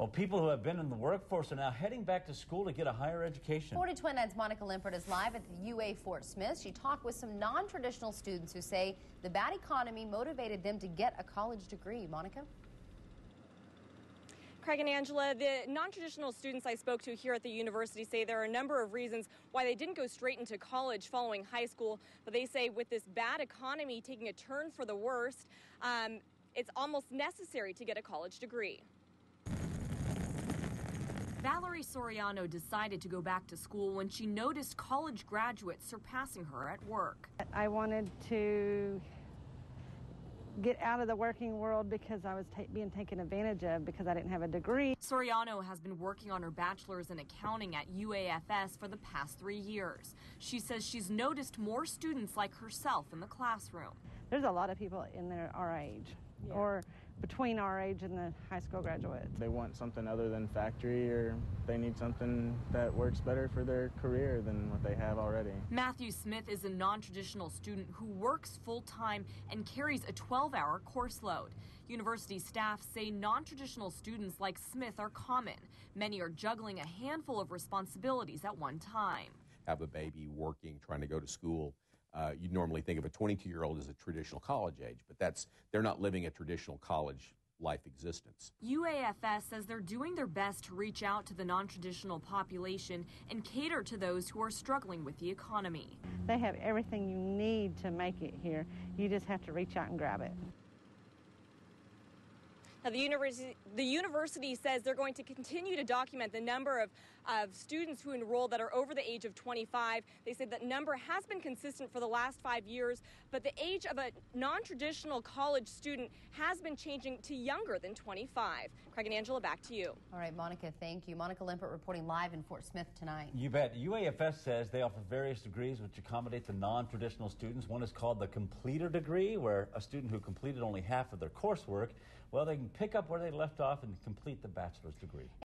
people who have been in the workforce are now heading back to school to get a higher education. 42 9's Monica Limpert is live at the UA Fort Smith. She talked with some non-traditional students who say the bad economy motivated them to get a college degree. Monica? Craig and Angela, the non-traditional students I spoke to here at the university say there are a number of reasons why they didn't go straight into college following high school. But they say with this bad economy taking a turn for the worst, it's almost necessary to get a college degree. Valerie Soriano decided to go back to school when she noticed college graduates surpassing her at work. I wanted to get out of the working world because I was being taken advantage of because I didn't have a degree. Soriano has been working on her bachelor's in accounting at UAFS for the past 3 years. She says she's noticed more students like herself in the classroom. There's a lot of people in there our age, or between our age and the high school graduates. They want something other than factory, or they need something that works better for their career than what they have already. Matthew Smith is a non-traditional student who works full-time and carries a 12-hour course load. University staff say non-traditional students like Smith are common. Many are juggling a handful of responsibilities at one time. Have a baby, working, trying to go to school. You'd normally think of a 22-year-old as a traditional college age, but they're not living a traditional college life existence. UAFS says they're doing their best to reach out to the non-traditional population and cater to those who are struggling with the economy. They have everything you need to make it here. You just have to reach out and grab it. Now, the university says they're going to continue to document the number of students who enroll that are over the age of 25. They said that number has been consistent for the last 5 years, but the age of a non-traditional college student has been changing to younger than 25. Craig and Angela, back to you. All right, Monica, thank you. Monica Limpert reporting live in Fort Smith tonight. You bet. UAFS says they offer various degrees which accommodate the non-traditional students. One is called the completer degree, where a student who completed only half of their coursework, well, they can pick up where they left off and complete the bachelor's degree.